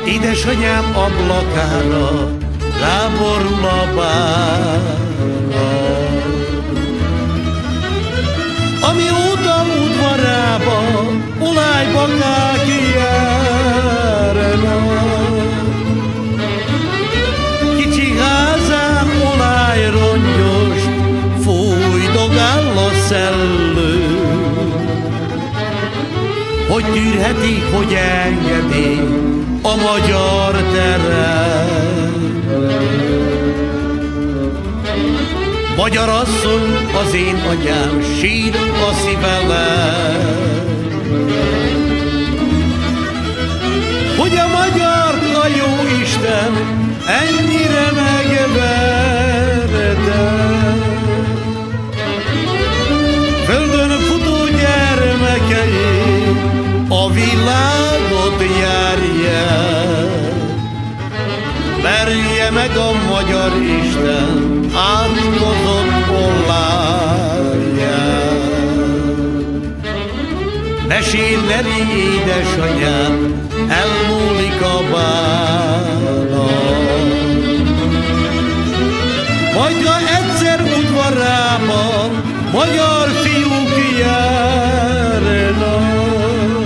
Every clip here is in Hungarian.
Édesanyám ablakára ráborul a bála, amióta udvarába olajbakák járnak. Kicsi házán olajrongyos fújdogál a szellő. Hogy tűrheti, hogy engedi a magyar terem. Magyar asszony, az én anyám, sír a szívelem, hogy a magyart a jóisten ennyire megverte. Földön futó gyermekei a világot járják. Verje meg a magyar Isten átkozott olaját. Mesélleri édesanyám, elmúlik a bála. Majd ha egyszer udvarában magyar fiúk járnak,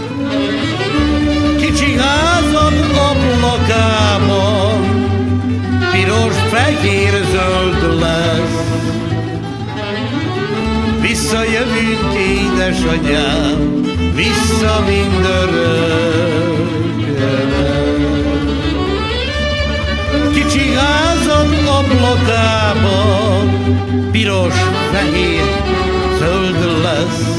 kicsi házad ablakában piros, fehér, zöld lesz. Visszajövünk, édesanyám, vissza mindörökre. Kicsi házad ablakában piros, fehér, zöld lesz.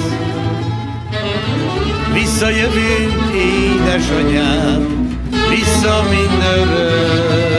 Visszajövünk, édesanyám, vissza mindörökre.